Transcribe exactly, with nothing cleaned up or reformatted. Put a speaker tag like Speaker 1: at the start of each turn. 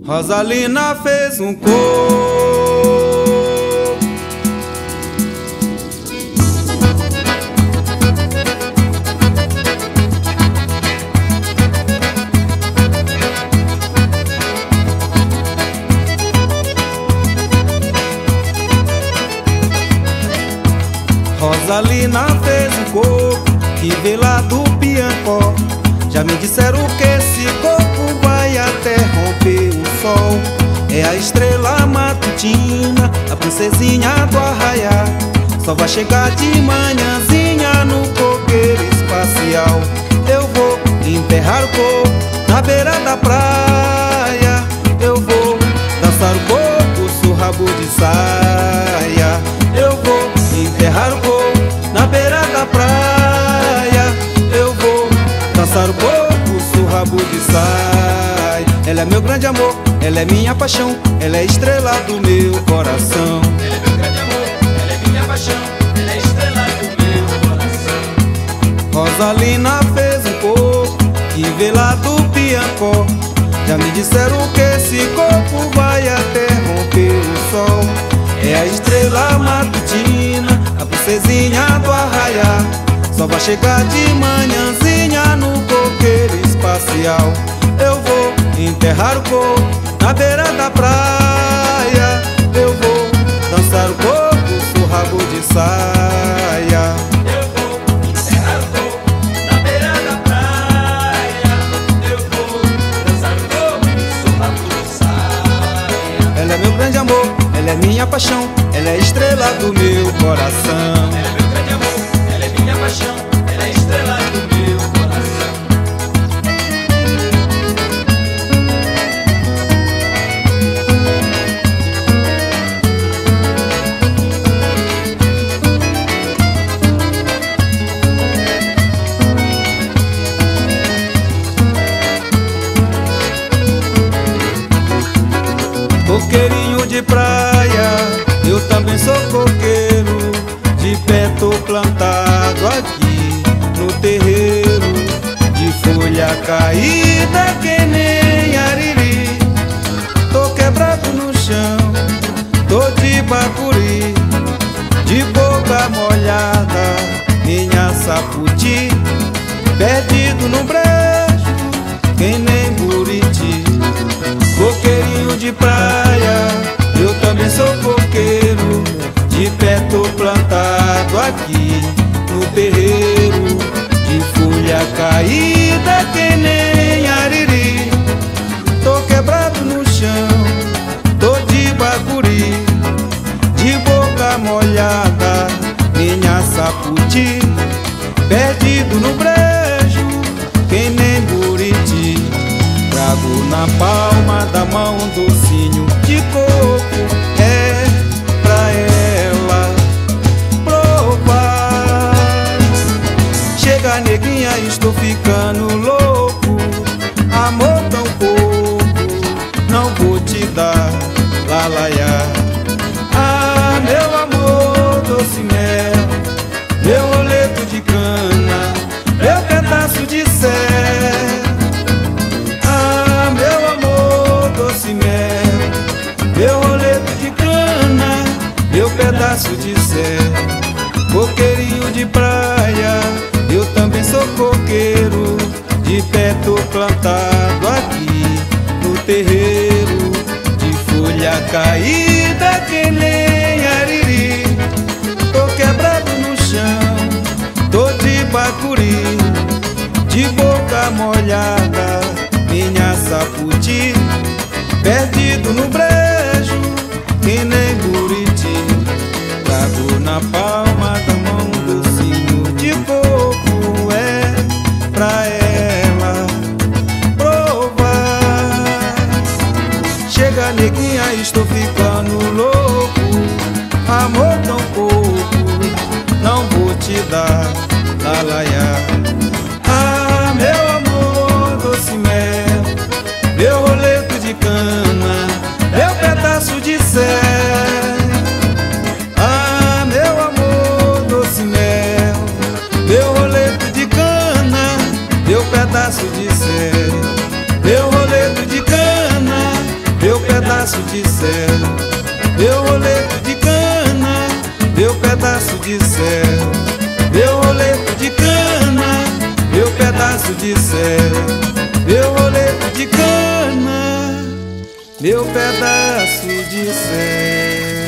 Speaker 1: Rosalina fez um corpo. Rosalina fez um corpo que veio lá do Piancó. Já me disseram que esse corpo vai até romper o sol. É a estrela matutina, a princesinha do arraiá. Só vai chegar de manhãzinha no coqueiro espacial. Eu vou enterrar o corpo na beira da praia. Eu vou dançar o corpo, seu rabo de saia. Eu vou enterrar o corpo na beira da praia. Eu vou dançar o corpo, seu rabo de saia. Ela é meu grande amor, ela é minha paixão, ela é estrela do meu coração.
Speaker 2: Ela é meu grande amor, ela é minha paixão, ela é estrela do meu coração.
Speaker 1: Rosalina fez um corpo que veio lá do Piancó. Já me disseram que esse corpo vai até romper o sol. É a estrela matutina, a princesinha do arraiá. Só vai chegar de manhãzinha no coqueiro espacial. Eu vou enterrar o corpo na beira da praia. Eu vou dançar o corpo, seu rabo de saia.
Speaker 2: Eu vou enterrar o corpo na beira da praia. Eu vou dançar o corpo, seu rabo de saia.
Speaker 1: Ela é meu grande amor, ela é minha paixão, ela é estrela do meu coração.
Speaker 2: Ela é meu grande amor, ela é minha paixão, ela é estrela do meu coração.
Speaker 1: Coqueirinho de praia, eu também sou coqueiro. De pé tô plantado aqui no terreiro, de folha caída que nem ariri. Tô quebrado no chão, tô de bacuri, de boca molhada, minha saputi. Perdido no brejo, que nem buriti. Coqueirinho de praia, eu também sou coqueiro. De pé tô plantado aqui no terreiro, de folha caída que nem ariri. Tô quebrado no chão, tô de bacuri, de boca molhada, minha saputi. Perdido no brejo, que nem buriti. Trago na palma da mão um docinho de coco, é pra ela provar. Chega neguinha, estou ficando louco. Amor tão pouco, não vou te dar, lalaiá. Ah, meu amor, doce mel, meu roleto de cana, meu pedaço de céu. Meu roleto de cana, meu pedaço de céu. Coqueirinho de praia, eu também sou coqueiro. De pé tô plantado aqui no terreiro, de folha caída que nem ariri. Tô quebrado no chão, tô de bacuri, de boca molhada, minha saputi. Perdido no brejo, que nem buriti. Trago na palma da mão um docinho de coco, é pra ela provar. Chega neguinha, estou ficando louco. Amor tão pouco, não vou te dar, lalaiá. Ah, meu amor, doce mel, meu roleto de cana, meu pedaço de céu. Ah, meu amor, doce mel, meu roleto de cana, meu pedaço de céu. Meu roleto de cana, pedaço de céu, meu roleto de cana, meu pedaço de céu, meu roleto de cana, meu pedaço de céu, meu roleto de cana, meu pedaço de céu.